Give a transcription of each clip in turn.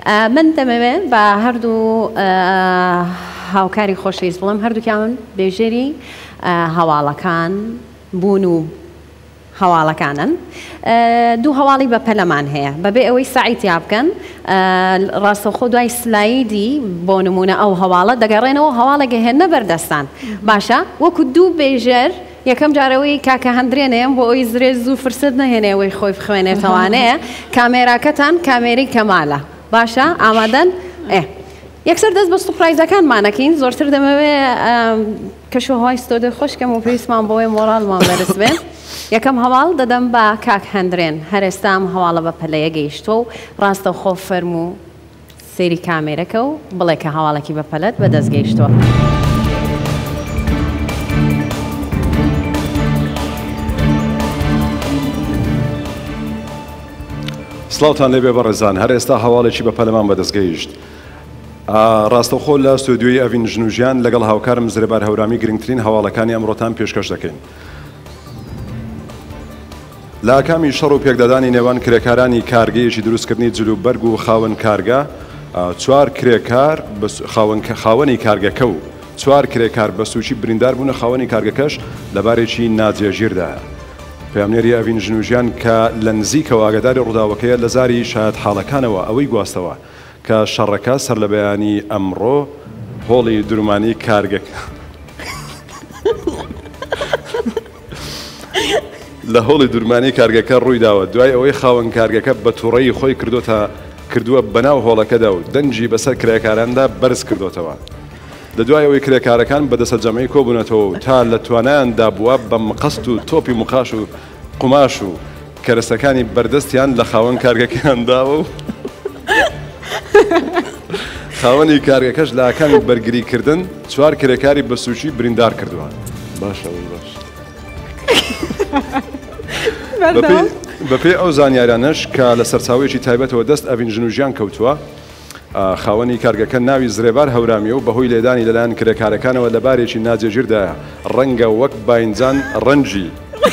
من دەمەوێت بە هەردوو هاوکاری خۆشەویست بڵێم هەردووکیان بێژێری هەواڵەکان بوون و هەواڵەکانن دوو هەواڵی بە پەلەمان هەیە بەبێ ئەوەی سعیتیا بکەن ڕاستەوخۆ دوای سلایدی بۆ نمونە ئەو هەواڵە دەگەڕێنەوە هەواڵێکی هێنە بەردەستان باشە وەکو دوو بێژەر یەکەم جارەوەی کاکە هەندرێنەیەم بۆ ئەوی زرێ زوو فرست نەهێنێەوەی خۆی بخوێنێتەوانەیە کامێراکەتان کامێری کەمالە باشە ئامادەن یەکسەر دەست بە سوپرایزەکانمانەکەین زۆرتر دەمەوێت کەشوهەوای ستۆدیۆ خۆشکەم و پێویستمان بۆی مۆڕاڵمان بەرز بێن یەکەم هەواڵ دەدەم بە کاک هەندرێن هەرێستام هەواڵە بە پەلەیە گەیشتۆ و ڕاستەوخۆ فەرم و سێری کامێرەکە و بڵێ کە هەواڵێکی بە پەلەت بەدەست گەیشتووە. سڵاوتان لێبێ بەڕێزان هەر ئێستا هەواڵێکی بە پەلەمان بەدەستگەیشت ڕاستەوخۆ لە ستۆدیۆی ئەڤین ژنوژیان لەگەڵ هاوکارم زرێبار هەورامی گرنگترین هەواڵەکانی ئەمڕۆتان پێشکەش دەکەین لە ئاکامی شەڕ و پێکدادانی نێوان کرێکارانی کارگەیەکی دروستکردنی جلوبەرگ و خاوەن کارگە چوار کرێکار خاوەنی کارگەکە و چوار کرێکار بە سوچی بریندار بوون خاوەنی کارگەکەش لەبارێکی ناجێژیردایە پەیامنێری ئەڤین ژنوژیان کە لە نزیکەوە ئاگاداری ڕووداوەکەیە لە زاری شایەت حاڵەکانەوە ئەوەی گواستەوە کە شەڕەکە سەر لە بەیانی ئەمڕۆ هۆڵی درومانی کارگەکە لە هۆڵی دورمانی کارگەکە ڕووی داوە دوای ئەوەی خاوەن کارگەکە بە تووڕەیی خۆی کردووە بەناو هۆڵەکەدا و دەنجی بەسەر کرێکاراندا بەرز کردوتەوە لە دوای ئەوەی کرێکارەکان بەدەسە جەمەی کۆبوونەتەوە تا لە توانایاندا بووە بە مقەست و تۆپی مقاش و قوماش و کەرەسەکانی بەردەستیان لە خاوەن کارگەکەیانداوە و خاوەنی کارگەکەش لە ئاکامی بەرگریکردن چوار کرێکاری بە سوچی بریندار کردووە باشە باش بەپێی ئەو زانیاریانەش کە لە سەرچاوەیەکی تایبەتەوە دەست ئەڤین ژنوژیان کەوتووە خاوەنی کارگەکە ناوی زرێبار هەورامیە و بەهۆی لێدانی لەلایەن کرێکارەکانەوە لە بارێکی ناجێژیردایە ڕەنگە وەک باینجان ڕەنجی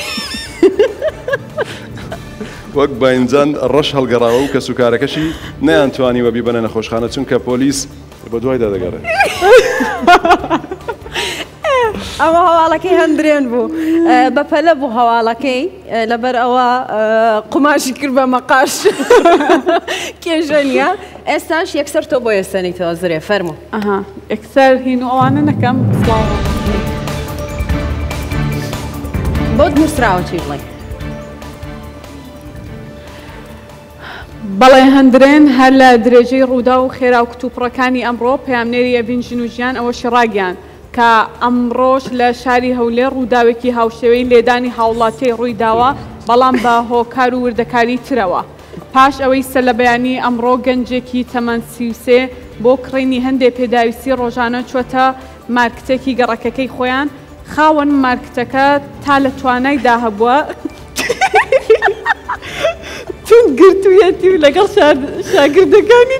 وەک باینجان ڕەش هەڵگەڕاوە و کە سوکارەکەشی نەیانتوانیوە بیبەنە نەخۆشخانە چونکە پۆلیس بە دوایدا دەگەڕێت ئەوە هەواڵەکەی هەندرێن بوو بەپەلە بوو هەواڵەکەی لەبەر ئەوە قوماشی کرد بە مەقاش کێژە نیە ئێستاش یەکسەر تۆ بۆ ئێستانیتەوە زرێ فەرموو یەکسەر هین و ئەوانە نەکەم بۆت نووسراوە چی بڵێ بەڵێ هەندرێن هەر لە درێژەی ڕوودا و خێرا و کتوپڕەکانی ئەمڕۆ پەیامنێری ئەڤین ژنوژیان ئەوە شڕاگیان کە ئەمڕۆژ لە شاری هەولێر ڕووداوێکی هاوشێوەی لێدانی هاوڵاتی ڕووی داوە بەڵام بە هۆکار و وردەکاری ترەوە پاش ئەوەی سەر لە بەیانی ئەمڕۆ گەنجێکی تەمەەن 33 بۆ کڕینی هەندێک پێداویستی ڕۆژانە چوەتە مارکتێکی گەڕەکەکەی خۆیان خاوەن مارکتەکە تا لە توانایدا هەبووە تون گرتوویەتی و لەگەڵ شاگردەکانی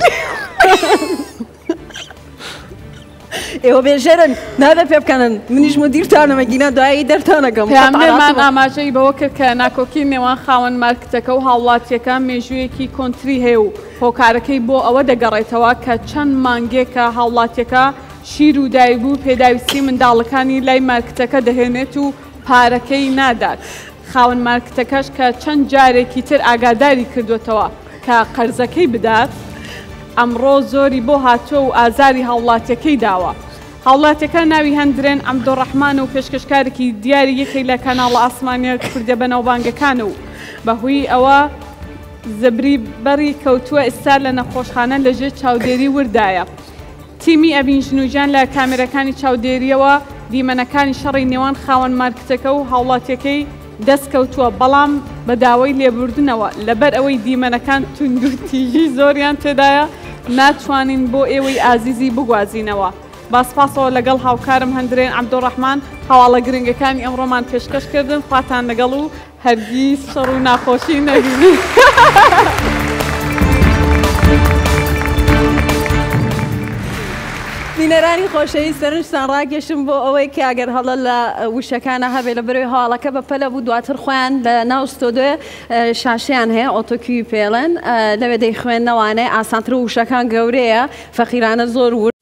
ئێوە بێژێرن نابێ پێ بکەنن منیش مدیرتانەمە گینە دوایی دەرتانەکەم پێمان ئاماژەی بەوە کرد کە ناکۆکی نێوان خاوەن مارکتەکە و هاوڵاتیەکە مێژوویەکی کۆنتری هەیە و هۆکارەکەی بۆ ئەوە دەگەڕێتەوە کە چەند مانگێکە هاوڵاتیەکە شیر و دایبوو پێداویستی منداڵەکانی لای مارکتەکە دەهێنێت و پارەکەی نادات خاوەن مارکتەکەش کە چەند جارێکی تر ئاگاداری کردوێتەوە کە قەرزەکەی بدات ئەمڕۆ زۆری بۆ هاتووە و ئازاری هاوڵاتیەکەی داوە هاوڵاتیەکە ناوی هەندرێن عەبدوڕەحمان و پێشکەشکارێکی دیاری یەکەی لە کەناڵە ئاسمانیە کوردە بەناوبانگەکانە و بەهۆی ئەوە زەبری بەڕی کەوتووە ئێستا لە نەخۆشخانە لەژێر چاودێری وردایە تیمی ئەڤین ژنوژیان لە کامێرەکانی چاودێریەوە دیمەنەکانی شەڕی نێوان خاوەن مارکتەکە و هاوڵاتیەکەی دەستکەوتووە بەڵام بە داوای لێبوردنەوە لەبەر ئەوەی دیمەنەکان تونند و تیژی زۆریان تێدایە ناتوانین بۆ ئێوەی ئازیزی بگوازینەوە باسپاسەوە لەگەڵ هاوکارم هەندرێن عەبدوڕەحمان هەواڵە گرنگەکانی ئەمڕۆمان پێشکەشکردن خواتان لەگەڵ و هەرگیز شەڕ و ناخۆشی نەبینن بینەرانی خۆشەویست سەرنجتان ڕاگەشم بۆ ئەوەی کە ئەگەر هەڵە لە وشەکانە هەبێ لە بەرەوەی هەواڵەکە بەپەلە بوو دواتر خۆیان لە ناو ستۆدیۆ شاشیان هەیە ئۆتۆکیوپێڵن لەوێ دەیخوێندنەوانێ ئاسانتر و وشەکان گەورەیە فەقیرانە زۆر